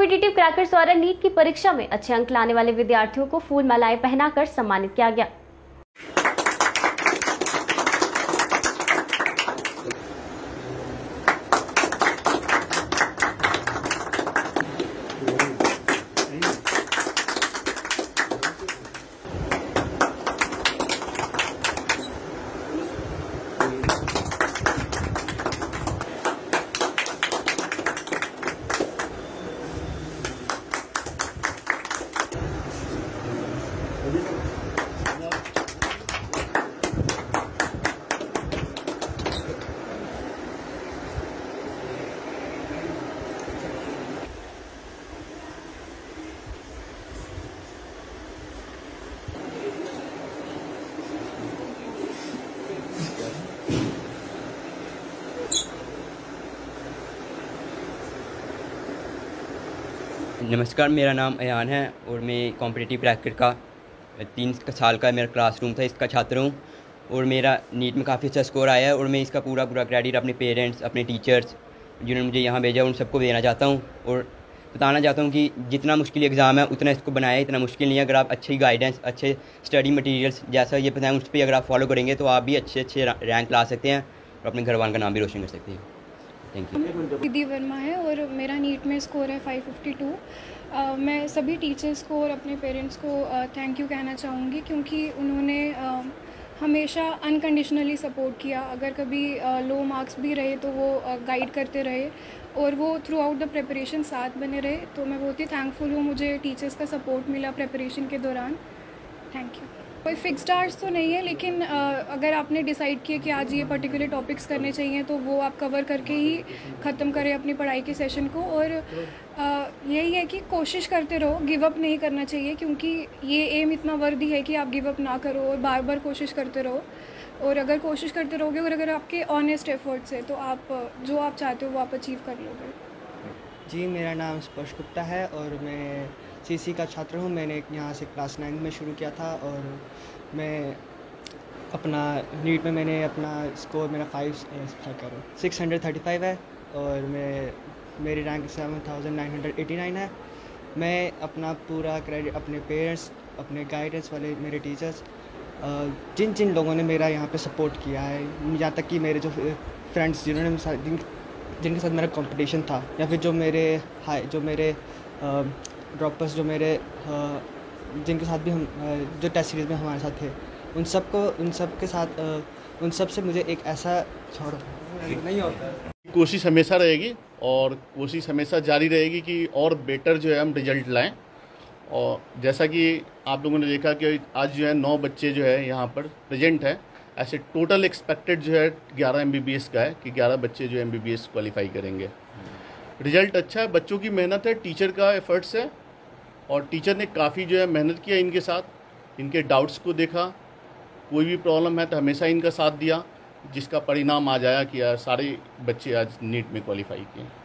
Competitive crackers द्वारा NEET की परीक्षा में अच्छे अंक लाने वाले विद्यार्थियों को फूल मालाएं पहनाकर सम्मानित किया गया। नमस्कार, मेरा नाम अयान है और मैं कॉम्पिटिटिव क्रैकर का 3 साल का मेरा क्लासरूम था, इसका छात्र हूँ और मेरा नीट में काफ़ी अच्छा स्कोर आया है और मैं इसका पूरा क्रेडिट अपने पेरेंट्स, अपने टीचर्स जिन्होंने मुझे यहाँ भेजा उन सबको देना चाहता हूँ और बताना चाहता हूँ कि जितना मुश्किल एग्ज़ाम है उतना इसको बनाया, इतना मुश्किल नहीं है। अगर आप अच्छी गाइडेंस, अच्छे स्टडी मटेरियल्स जैसा ये बताएं उस पर अगर आप फॉलो करेंगे तो आप भी अच्छे रैंक ला सकते हैं और अपने घर वालों का नाम भी रोशन कर सकते हैं। Thank you. विधि वर्मा है और मेरा नीट में स्कोर है 552। मैं सभी टीचर्स को और अपने पेरेंट्स को थैंक यू कहना चाहूँगी क्योंकि उन्होंने हमेशा अनकंडीशनली सपोर्ट किया। अगर कभी लो मार्क्स भी रहे तो वो गाइड करते रहे और वो थ्रू आउट द प्रिपरेशन साथ बने रहे। तो मैं बहुत ही थैंकफुल हूँ, मुझे टीचर्स का सपोर्ट मिला प्रिपरेशन के दौरान। Thank you. कोई फिक्स्ड आवर्स तो नहीं है, लेकिन अगर आपने डिसाइड किया कि आज ये पर्टिकुलर टॉपिक्स करने चाहिए तो वो आप कवर करके ही ख़त्म करें अपनी पढ़ाई के सेशन को। और यही है कि कोशिश करते रहो, गिव अप नहीं करना चाहिए क्योंकि ये एम इतना वर्दी है कि आप गिव अप ना करो और बार बार कोशिश करते रहो। और अगर कोशिश करते रहोगे और अगर आपके ऑनेस्ट एफर्ट्स है तो आप जो आप चाहते हो वो आप अचीव कर लोगे। जी, मेरा नाम स्पर्श गुप्ता है और मैं सीसी का छात्र हूँ। मैंने यहाँ से क्लास 9 में शुरू किया था और मैं अपना नीट में मैंने अपना स्कोर मेरा 635 है और मेरी रैंक 7989 है। मैं अपना पूरा क्रेडिट अपने पेरेंट्स, अपने गाइडेंस वाले मेरे टीचर्स, जिन जिन लोगों ने मेरा यहाँ पे सपोर्ट किया है, यहाँ तक कि मेरे जो फ्रेंड्स जिनके साथ मेरा कंपटीशन था या फिर जो मेरे ड्रॉपर्स जिनके साथ भी हम जो टेस्ट सीरीज़ में हमारे साथ थे, उन सब से मुझे एक ऐसा नहीं होता। कोशिश हमेशा रहेगी और कोशिश हमेशा जारी रहेगी कि और बेटर जो है हम रिजल्ट लाएं। और जैसा कि आप लोगों ने देखा कि आज जो है 9 बच्चे जो है यहाँ पर प्रेजेंट है। ऐसे टोटल एक्सपेक्टेड जो है 11 MBBS का है कि 11 बच्चे जो MBBS क्वालिफाई करेंगे। रिजल्ट अच्छा है, बच्चों की मेहनत है, टीचर का एफर्ट्स है और टीचर ने काफ़ी जो है मेहनत किया इनके साथ, इनके डाउट्स को देखा, कोई भी प्रॉब्लम है तो हमेशा इनका साथ दिया, जिसका परिणाम आज आया कि यार सारे बच्चे आज नीट में क्वालिफाई किए।